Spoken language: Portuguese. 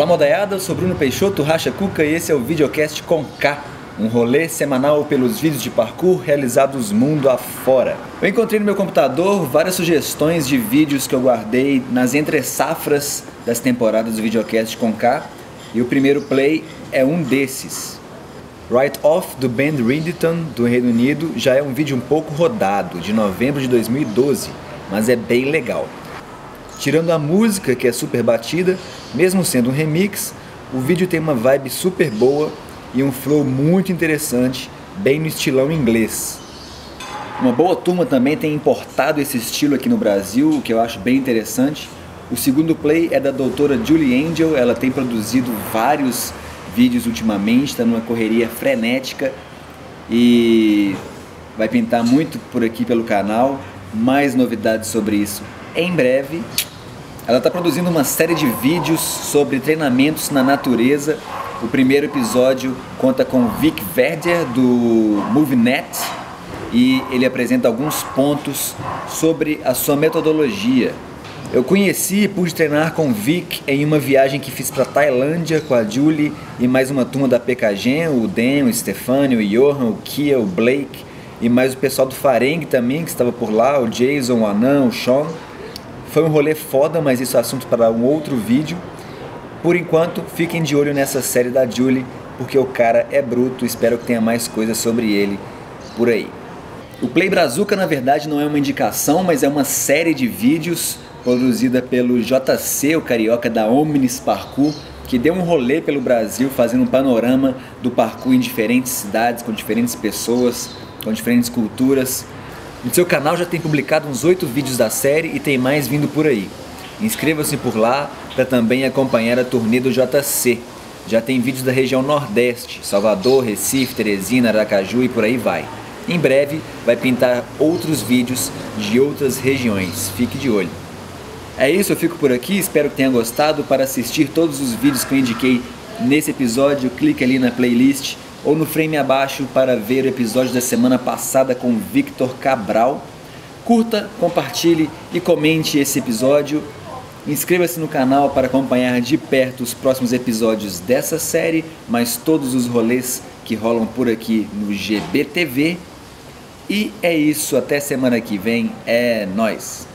Olá modaiada, eu sou Bruno Peixoto, Racha Cuca, e esse é o Videocast com K, um rolê semanal pelos vídeos de parkour realizados mundo afora. Eu encontrei no meu computador várias sugestões de vídeos que eu guardei nas entre-safras das temporadas do Videocast com K, e o primeiro play é um desses. Right Off, do band Ridditon, do Reino Unido, já é um vídeo um pouco rodado, de novembro de 2012, mas é bem legal. Tirando a música, que é super batida, mesmo sendo um remix, o vídeo tem uma vibe super boa e um flow muito interessante, bem no estilão inglês. Uma boa turma também tem importado esse estilo aqui no Brasil, o que eu acho bem interessante. O segundo play é da doutora Julie Angel, ela tem produzido vários vídeos ultimamente, está numa correria frenética e vai pintar muito por aqui pelo canal. Mais novidades sobre isso em breve. Ela está produzindo uma série de vídeos sobre treinamentos na natureza. O primeiro episódio conta com Vic Verder, do MoveNet, e ele apresenta alguns pontos sobre a sua metodologia. Eu conheci e pude treinar com o Vic em uma viagem que fiz para Tailândia com a Julie e mais uma turma da PKG, o Dan, o Stefano, o Johan, o Kia, o Blake e mais o pessoal do Fareng também que estava por lá, o Jason, o Anan, o Sean. Foi um rolê foda, mas isso é assunto para um outro vídeo. Por enquanto, fiquem de olho nessa série da Julie, porque o cara é bruto, espero que tenha mais coisas sobre ele por aí. O Play Brazuca, na verdade, não é uma indicação, mas é uma série de vídeos produzida pelo JC, o carioca da Omnis Parkour, que deu um rolê pelo Brasil, fazendo um panorama do parkour em diferentes cidades, com diferentes pessoas, com diferentes culturas. No seu canal já tem publicado uns 8 vídeos da série e tem mais vindo por aí. Inscreva-se por lá para também acompanhar a turnê do JC. Já tem vídeos da região Nordeste, Salvador, Recife, Teresina, Aracaju e por aí vai. Em breve vai pintar outros vídeos de outras regiões, fique de olho. É isso, eu fico por aqui, espero que tenha gostado. Para assistir todos os vídeos que eu indiquei nesse episódio, clique ali na playlist ou no frame abaixo para ver o episódio da semana passada com Victor Cabral. Curta, compartilhe e comente esse episódio. Inscreva-se no canal para acompanhar de perto os próximos episódios dessa série, mas todos os rolês que rolam por aqui no GBTV. E é isso, até semana que vem, é nóis!